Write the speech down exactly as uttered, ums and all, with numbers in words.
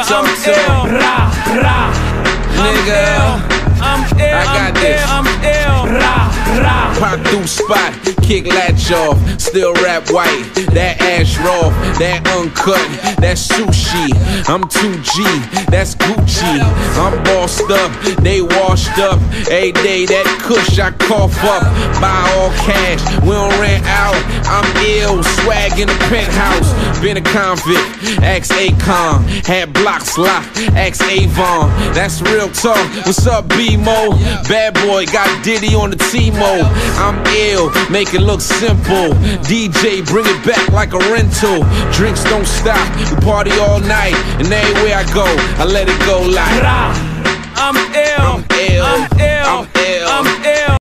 talk I'm to ill. Rah, rah. nigga. I'm ill. I got I'm this. Ill, I'm ill. Rah, rah. Pop through spot, kick latch off, still rap white. That ash raw, that uncut, that sushi. I'm two G, that's Gucci. I'm bossed up, they washed up. Every day that kush I cough up. Buy all cash, we don't rent out. I'm ill, swag in the penthouse. Been a convict, ask Akon. Had blocks locked, ask Avon. That's real talk. What's up, B-Mo? Bad boy got Diddy on the T-Mo. I'm ill, make it look simple. D J, bring it back like a rental. Drinks don't stop, we party all night. And everywhere I go, I let it go like Rah. I'm ill.